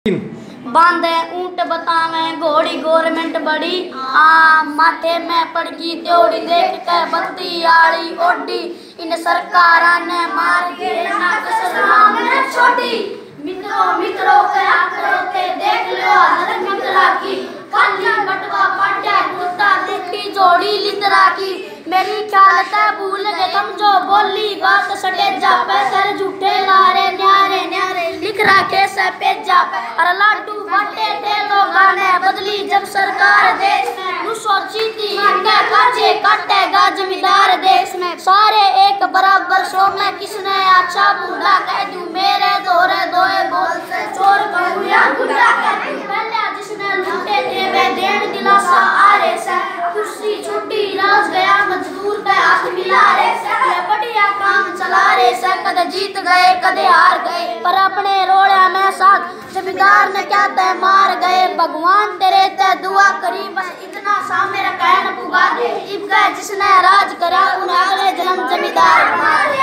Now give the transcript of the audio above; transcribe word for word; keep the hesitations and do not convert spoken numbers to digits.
बांधे ऊंट बतावे घोड़ी गवर्नमेंट बड़ी आ माथे में पड़गी त्योड़ी देख के बत्ती आड़ी ओडी इन सरकार ने मार दिए ना कसम ने छोटी मित्रों मित्रों क्या करो के देख लो हजरत मित्रा की खाली बटवा पाट्या कुत्ता देखी जोड़ी लितरा की मेरी ख्याल भूल गए तुम जो बोली बात सटे जा पैसर झूठे लारे न्यारे न्यारे लिख रखे से पेजा और लाडू बटे थे लोग ने बदली जब सरकार देश में सोची थी इनके काचे काटेगा जमींदार देश में सारे एक बराबर सो में किसने अच्छा बूढ़ा कह दूं मेरे दोरे दोए बोल से चोर कहूं या गुंडा कह दूं पहले जिसने लूटे थे वे देन दिलासा आ रे से कुर्सी छुट्टी राज गया मजदूर पे हाथ मिला रे से बढ़िया काम चला रे से कदे जीत गए कदे हार गए पर अपने रोड़ा में साथ जमींदार ने क्या तय मार गए भगवान तेरे ते दुआ करी बस इतना सा मेरा कहन पुगा दे इब जिसने राज करा उन्हें अगले जन्म जमींदार मार